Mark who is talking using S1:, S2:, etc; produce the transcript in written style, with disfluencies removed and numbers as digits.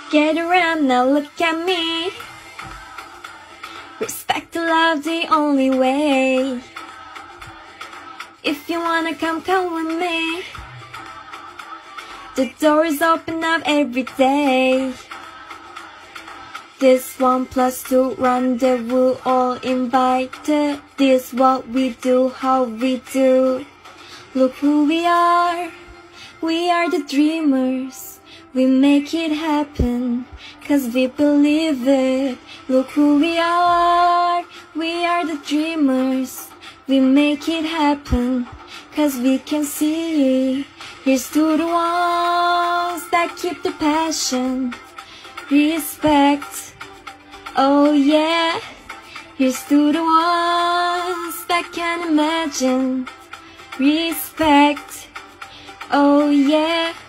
S1: Get around now, look at me. Respect the love the only way. If you wanna come, come with me. The door is open up every day. This 1+2 rendezvous, all invited. This what we do, how we do. Look who we are the dreamers. We make it happen, 'cause we believe it. Look who we are the dreamers. We make it happen, 'cause we can see. Here's to the ones that keep the passion. Respect, oh yeah. Here's to the ones that can imagine. Respect, oh yeah.